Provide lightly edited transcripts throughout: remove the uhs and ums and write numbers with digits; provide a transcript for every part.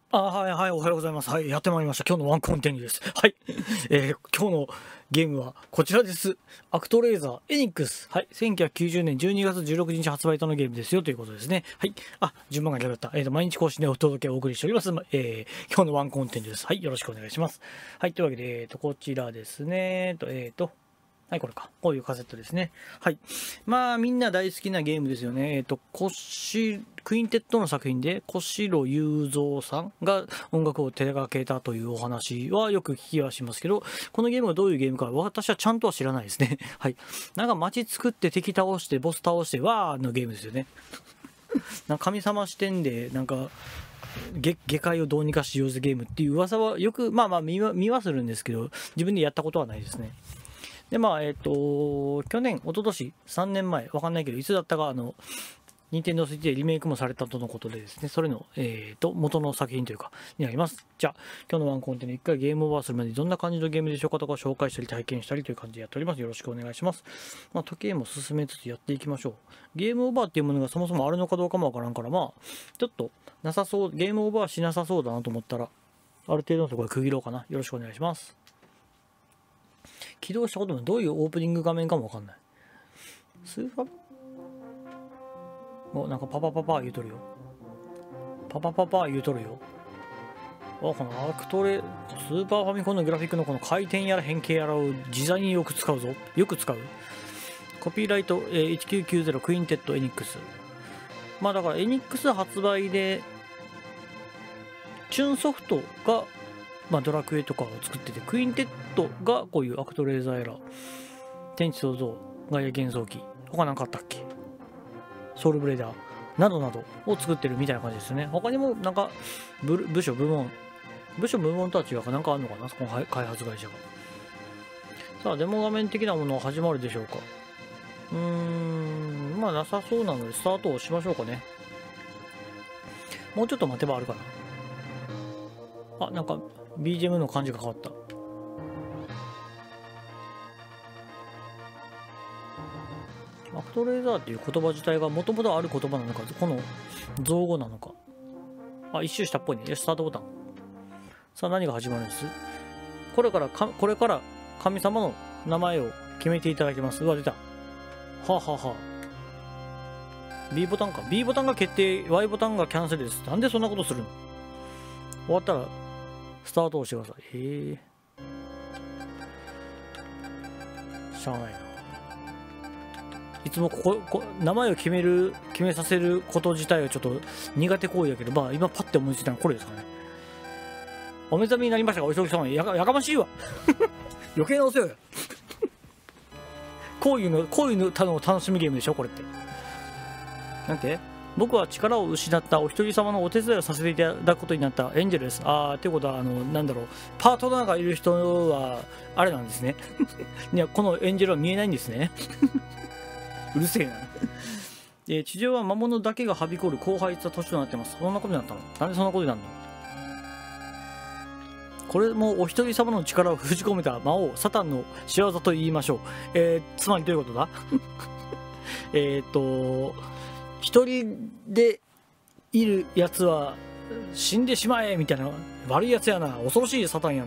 はいはい、おはようございます。はい、やってまいりました。今日のワンコンテンツです。はい。今日のゲームはこちらです。アクトレーザーエニックス。はい。1990年12月16日発売とのゲームですよということですね。はい。順番が逆だった。毎日更新でお届けをお送りしております。今日のワンコンテンツです。はい。よろしくお願いします。はい。というわけで、こちらですね。はい、これか。こういうカセットですね。はい。まあ、みんな大好きなゲームですよね。クインテッドの作品で、小城雄三さんが音楽を手掛けたというお話はよく聞きはしますけど、このゲームがどういうゲームか私はちゃんとは知らないですね。はい。なんか街作って敵倒して、ボス倒して、わーのゲームですよね。なんか神様視点で、なんか、下界をどうにかしようぜゲームっていう噂はよく、見はするんですけど、自分でやったことはないですね。で、去年、一昨年3年前、わかんないけど、いつだったか、任天堂スイッチでリメイクもされたとのことでですね、それの、元の作品というか、になります。じゃあ、今日のワンコンテンツ1回ゲームオーバーするまでどんな感じのゲームでしょうかとか紹介したり体験したりという感じでやっております。よろしくお願いします。時計も進めつつやっていきましょう。ゲームオーバーっていうものがそもそもあるのかどうかもわからんから、ちょっとなさそう、ゲームオーバーしなさそうだなと思ったら、ある程度のところで区切ろうかな。よろしくお願いします。起動したこともどういうオープニング画面かもわかんない。スーファなんかパパパパ言うとるよ。パパパパ言うとるよ。このアクトレ、スーパーファミコンのグラフィックのこの回転やら変形やらを自在によく使うぞ。よく使う。コピーライト、1990クインテッドエニックス。だからエニックス発売で、チューンソフトがドラクエとかを作ってて、クインテッドがこういうアクトレーザーやら、天地創造、ガイア幻想機、他なんかあったっけ、ソウルブレーダーなどなどを作ってるみたいな感じですね。他にもなんか部署部門とは違うかなんかあるのかな、そこの開発会社が。さあ、デモ画面的なものは始まるでしょうか。なさそうなのでスタートをしましょうかね。もうちょっと待てばあるかな。なんか BGM の感じが変わった。アクトレーザーっていう言葉自体がもともとある言葉なのか、この造語なのか。一周したっぽいね。よし、スタートボタン。さあ、何が始まるんです？これから神様の名前を決めていただきます。うわ、出た。B ボタンか。B ボタンが決定、Y ボタンがキャンセルです。なんでそんなことするの？終わったら、スタートをしてください。しゃあないな。いつも名前を決めさせること自体はちょっと苦手行為だけど、今パッて思いついたのはこれですかね。お目覚めになりましたが、お急ぎ様にやかましいわ。余計なお世話や。こういうの楽しみゲームでしょ、これって。なんて僕は力を失ったお一人様のお手伝いをさせていただくことになったエンジェルです。ということは、パートナーがいる人は、あれなんですね。いや、このエンジェルは見えないんですね。うるせえな。地上は魔物だけがはびこる荒廃した都市となってます。そんなことになったの？なんでそんなことになるの？これもお一人様の力を封じ込めた魔王、サタンの仕業と言いましょう。つまりどういうことだ？一人でいるやつは死んでしまえみたいな悪いやつやな。恐ろしいサタンや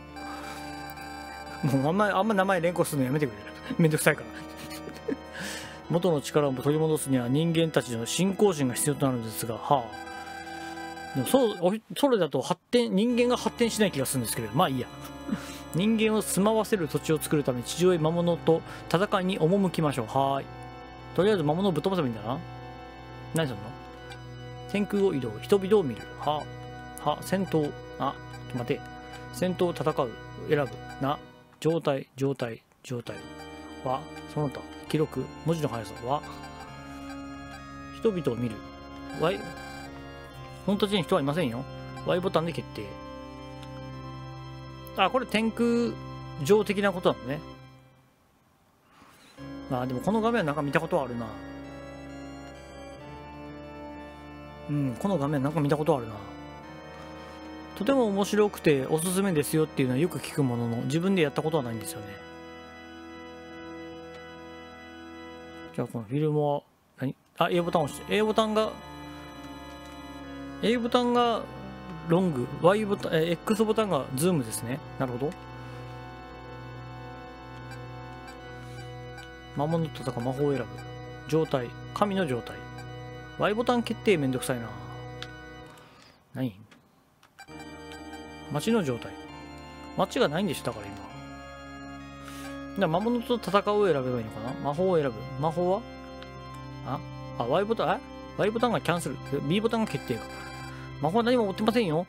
な。もうあんま名前連呼するのやめてくれ。めんどくさいから。元の力を取り戻すには人間たちの信仰心が必要となるんですが、でもそれだと人間が発展しない気がするんですけど、いいや。人間を住まわせる土地を作るため地上へ魔物と戦いに赴きましょう。とりあえず魔物をぶっ飛ばせばいいんだな。何するの？天空を移動、人々を見る。戦闘。待て。戦闘、戦う、選ぶ。状態。その他。記録、文字の速さは、人々を見る。本当に人はいませんよ。Y ボタンで決定。これ天空上的なことなのね。でもこの画面はなんか見たことあるな。この画面なんか見たことあるな。とても面白くておすすめですよっていうのはよく聞くものの、自分でやったことはないんですよね。じゃあこのフィルムはA ボタンを押して、A ボタンがロング、Y ボタン、X ボタンがズームですね。なるほど。魔物と戦う魔法を選ぶ。状態、神の状態。Y ボタン決定めんどくさいな。何？街の状態。街がないんでしょ、だから今。魔物と戦うを選べばいいのかな。魔法を選ぶ。魔法はY ボタン、Y ボタンがキャンセル。B ボタンが決定か。魔法は何も持ってませんよ。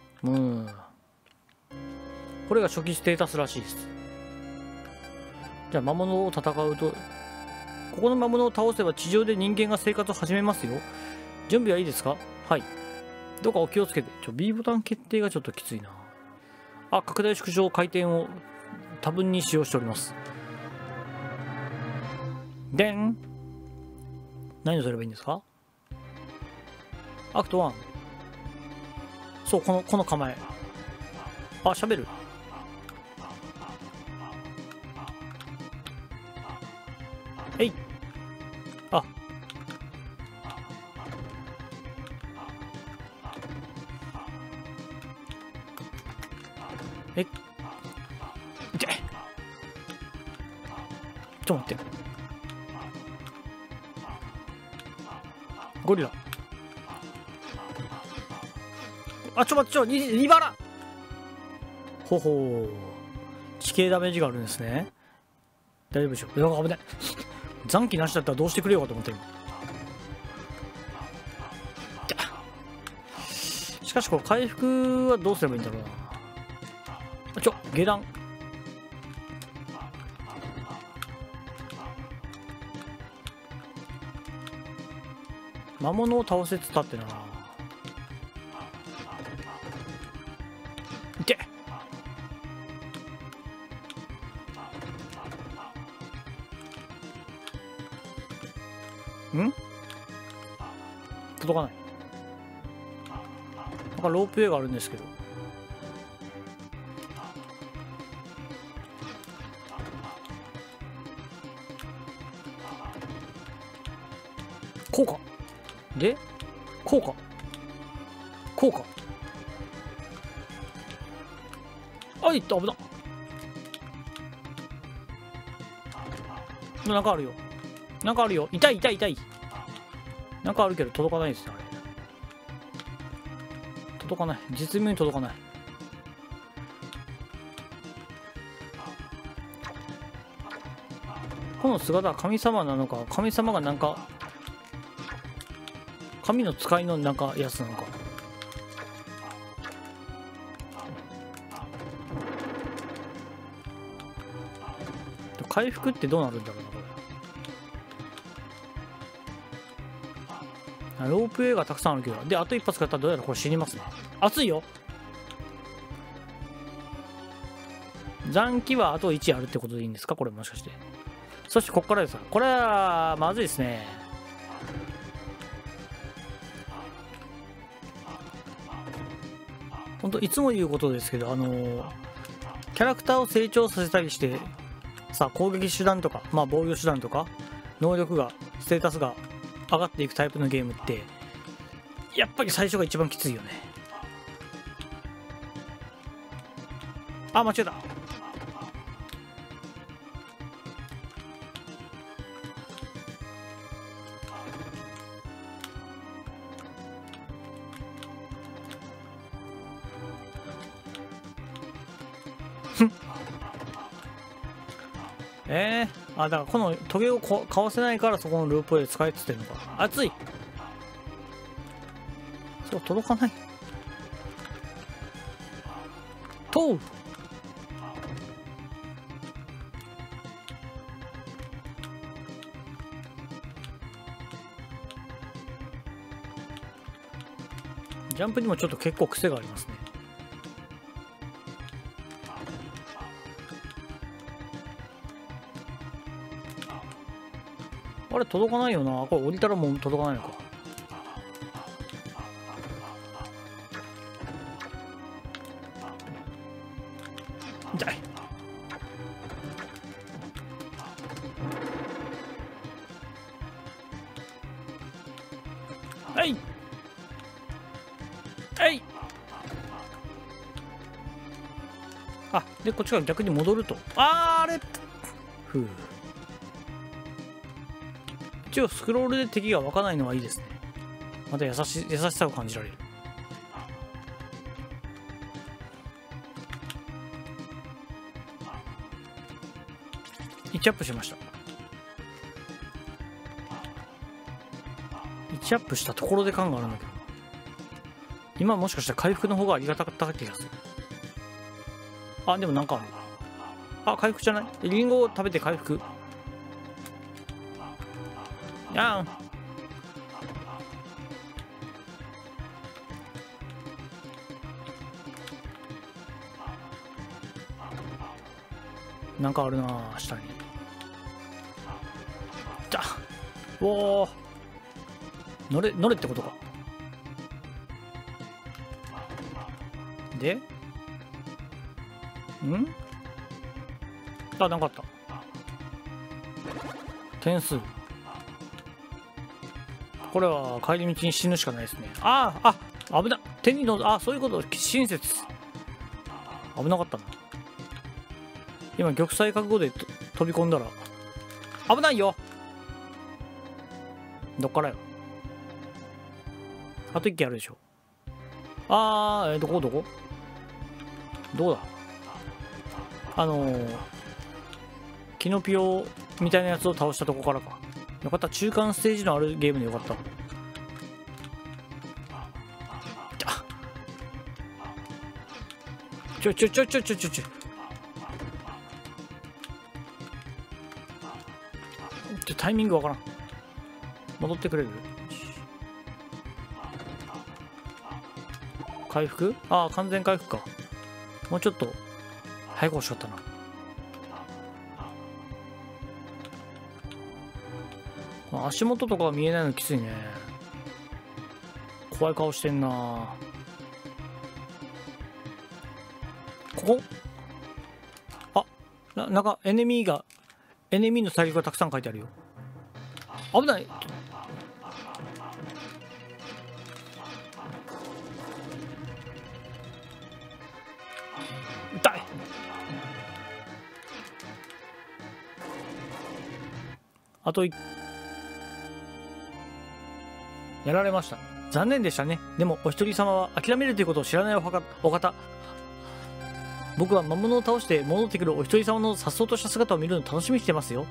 これが初期ステータスらしいです。じゃあ魔物を戦うと、ここの魔物を倒せば地上で人間が生活を始めますよ。準備はいいですか？はい。どうかお気をつけて。B ボタン決定がちょっときついな。拡大縮小回転を多分に使用しております。でん。何をすればいいんですか？アクト1。そう、この構え。喋る。えい。いて。ちょっと待って。ゴリラ。ちょっと待って、リバラ。ほほう。地形ダメージがあるんですね。大丈夫でしょう。危ない。残機なしだったらどうしてくれようかと思って今。しかしこれ回復はどうすればいいんだろうな。下段。魔物を倒せつったってな。いて。届かない。なんかロープウェイがあるんですけど。こうか。で、こうか。こうか。いった、危な。なんかあるよ。なんかあるよ。痛い。なんかあるけど届かないですね、あれ。届かない。実妙に届かない。この姿は神様なのか、神様がなんか、神の使いのなんかやつなのか。回復ってどうなるんだろうな、これ。ロープウェイがたくさんあるけど。で、あと一発買ったらどうやらこれ死にますね。熱いよ。残機はあと1あるってことでいいんですか、これもしかして。そしてこっからです。これはまずいですね。ほんといつも言うことですけど、キャラクターを成長させたりして攻撃手段とか防御手段とか能力がステータスが上がっていくタイプのゲームってやっぱり最初が一番きついよね。間違えた。だからこのトゲをかわせないからそこのループで使えっつってんのか。熱い。そう届かない。とう。ジャンプにもちょっと結構癖がありますね。あれ届かないよな。これ降りたらもう届かないのか。痛い。はい。はい。 でこっちから逆に戻ると、あれふう。一応スクロールで敵が湧かないのはいいですね。また優しさを感じられる。1アップしました。1アップしたところで感があるんだけど、今もしかしたら回復の方がありがたかった気がする。あ、でもなんかある。あ、回復じゃない？リンゴを食べて回復。やん。なんかあるなぁ、下に。じゃおお。乗れってことか。であ、なんかあった。点数。これは帰り道に死ぬしかないですね。危な。手にの、そういうこと。親切。危なかったな。今、玉砕覚悟で飛び込んだら。危ないよ。どっからよ。あと1機あるでしょ。どこどうだキノピオみたいなやつを倒したとこからか。よかった。中間ステージのあるゲームでよかった。タイミングわからん。戻ってくれる？回復？完全回復か。もうちょっと早く欲しかったな。足元とか見えないのきついね。怖い顔してんな。ここ？なんかエネミーの対策がたくさん書いてあるよ。危ない。痛い。あとやられました。残念でしたね。でもお一人様は諦めるということを知らないお方。僕は魔物を倒して戻ってくるお一人様の颯爽とした姿を見るのを楽しみにしてますよ。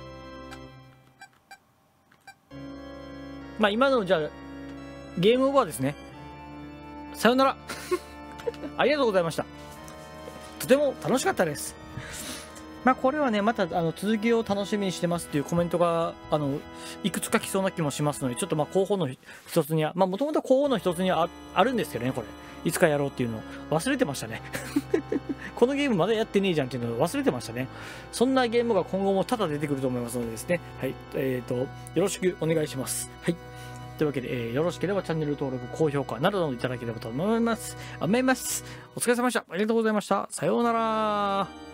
今のじゃあゲームオーバーですね。さよなら。ありがとうございました。とても楽しかったです。これはね、また続きを楽しみにしてますっていうコメントがいくつか来そうな気もしますので、ちょっと候補の一つには、もともと候補の一つにはあるんですけどね、これ。いつかやろうっていうのを忘れてましたね。このゲームまだやってねえじゃんっていうのを忘れてましたね。そんなゲームが今後も多々出てくると思いますのでですね。はい。よろしくお願いします。はい。というわけで、よろしければチャンネル登録、高評価などいただければと思います。お疲れ様でした。ありがとうございました。さようなら。